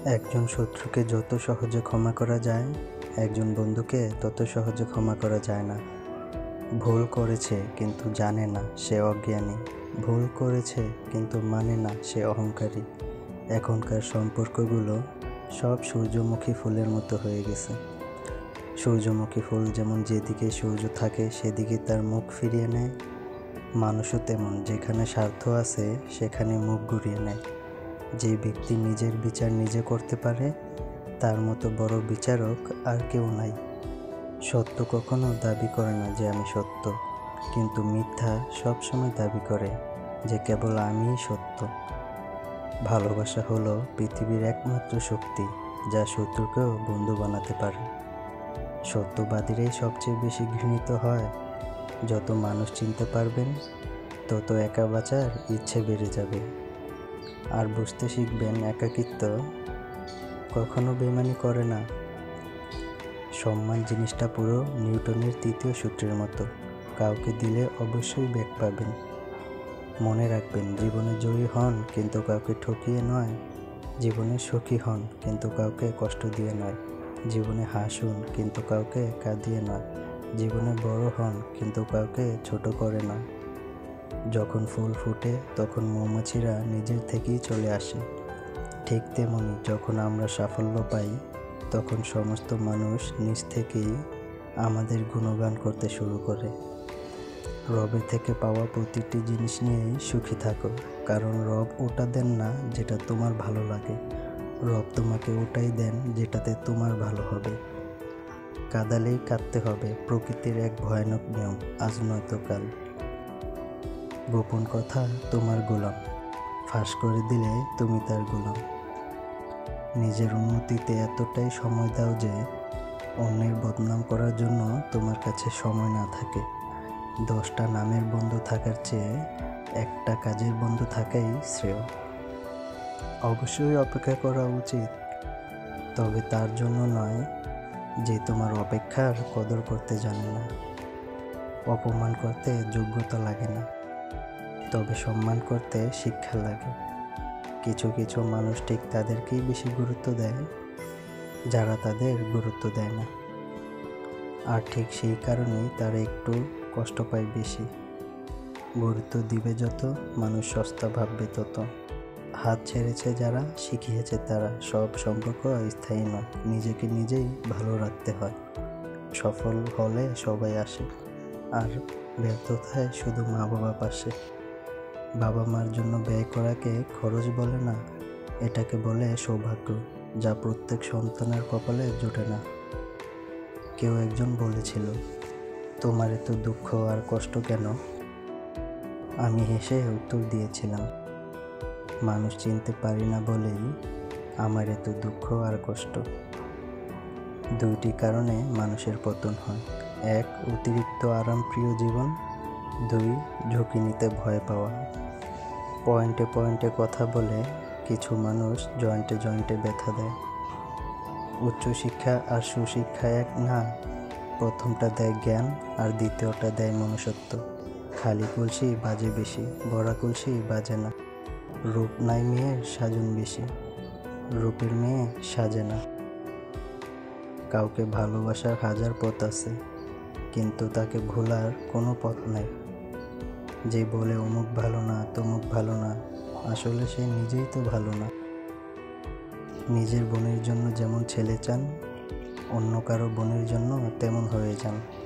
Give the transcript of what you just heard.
একজন শত্রুকে যত সহজে ক্ষমা করা যায়, একজন বন্ধুকে তত সহজে ক্ষমা করা যায় না। ভুল করেছে কিন্তু জানে না সে অজ্ঞানী, ভুল করেছে কিন্তু মানে না সে অহংকারী। এখনকার সম্পর্কগুলো সব সূর্যমুখী ফুলের মতো হয়ে গেছে। সূর্যমুখী ফুল যেমন যেদিকে সূর্য থাকে সেদিকে তার মুখ ফিরিয়ে নেয়, মানুষও তেমন যেখানে স্বার্থ আছে সেখানে মুখ ঘুরিয়ে নেয়। যে ব্যক্তি নিজের বিচার নিজে করতে পারে তার মতো বড় বিচারক আর কেউ নাই। সত্য কখনো দাবি করে না যে আমি সত্য, কিন্তু মিথ্যা সবসময় দাবি করে যে কেবল আমিই সত্য। ভালোবাসা হলো পৃথিবীর একমাত্র শক্তি যা শত্রুকেও বন্ধু বানাতে পারে। সত্যবাদীরাই সবচেয়ে বেশি ঘৃণিত হয়। যত মানুষ চিনতে পারবেন তত একা বাঁচার ইচ্ছে বেড়ে যাবে। আর বুঝতে শিখবেন একাকিত্ব কখনো বেইমানি করে না। সম্মান জিনিসটা পুরো নিউটনের তৃতীয় সূত্রের মতো, কাউকে দিলে অবশ্যই ব্যাক পাবেন। মনে রাখবেন, জীবনে জয়ী হন কিন্তু কাউকে ঠকিয়ে নয়, জীবনে সুখী হন কিন্তু কাউকে কষ্ট দিয়ে নয়, জীবনে হাসুন কিন্তু কাউকে কাঁদিয়ে নয়, জীবনে বড় হন কিন্তু কাউকে ছোট করে না। যখন ফুল ফুটে তখন মৌমাছিরা নিজের থেকেই চলে আসে। ঠিক তেমনি যখন আমরা সাফল্য পাই তখন সমস্ত মানুষ নিজ থেকেই আমাদের গুণগান করতে শুরু করে। রবের থেকে পাওয়া প্রতিটি জিনিস নিয়েই সুখী থাকো, কারণ রব ওটা দেন না যেটা তোমার ভালো লাগে, রব তোমাকে ওটাই দেন যেটাতে তোমার ভালো হবে। কাঁদালেই কাঁদতে হবে, প্রকৃতির এক ভয়ানক নিয়ম, আজ নয়তো কাল। গোপন কথা তোমার গোলাম, ফাঁস করে দিলে তুমি তার গোলাম। নিজের উন্নতিতে এতটাই সময় দাও যে অন্যের বদনাম করার জন্য তোমার কাছে সময় না থাকে। 10টা নামের বন্ধু থাকার চেয়ে একটা কাজের বন্ধু থাকাই শ্রেয়। অবশ্যই অপেক্ষা করা উচিত, তবে তার জন্য নয় যে তোমার অপেক্ষার কদর করতে জানে না। অপমান করতে যোগ্যতা লাগে না, তবে সম্মান করতে শিক্ষা লাগে। কিছু কিছু মানুষ ঠিক তাদেরকেই বেশি গুরুত্ব দেয় যারা তাদের গুরুত্ব দেয় না, আর ঠিক সেই কারণেই তারা একটু কষ্ট পায় বেশি। গুরুত্ব দিবে যত, মানুষ সস্তা ভাববে তত। হাত ছেড়েছে যারা, শিখিয়েছে তারা, সব সম্পর্ক স্থায়ী নয়, নিজেকে নিজেই ভালো রাখতে হয়। সফল হলে সবাই আসে, আর ব্যর্থতায় শুধু মা বাবা পাশে। বাবা মার জন্য ব্যয় করাকে খরচ বলে না, এটাকে বলে সৌভাগ্য, যা প্রত্যেক সন্তানের কপালে জোটে না। কেউ একজন বলেছিল, তোমার এত দুঃখ আর কষ্ট কেন? আমি হেসে উত্তর দিয়েছিলাম, মানুষ চিনতে পারি না বলেই আমার এত দুঃখ আর কষ্ট। 2টি কারণে মানুষের পতন হয়। 1, অতিরিক্ত আরামপ্রিয় জীবন। 2, ঝুঁকি নিতে ভয় পাওয়া। পয়েন্টে পয়েন্টে কথা বলে কিছু মানুষ জয়েন্টে জয়েন্টে ব্যথা দেয়। উচ্চশিক্ষা আর সুশিক্ষা এক না, প্রথমটা দেয় জ্ঞান আর দ্বিতীয়টা দেয় মনুষ্যত্ব। খালি কলসি বাজে বেশি, ভরা কলসি বাজে না। রূপ নাই মেয়ের, সাজন বেশি, রূপের মেয়ে সাজে না। কাউকে ভালোবাসার 1000 পথ আছে, কিন্তু তাকে ভোলার কোনো পথ নাই। যে বলে অমুক ভালো না, তমুক ভালো না, আসলে সে নিজেই তো ভালো না। নিজের বোনের জন্য যেমন ছেলে চান, অন্য কারো বোনের জন্য তেমন হয়ে যান।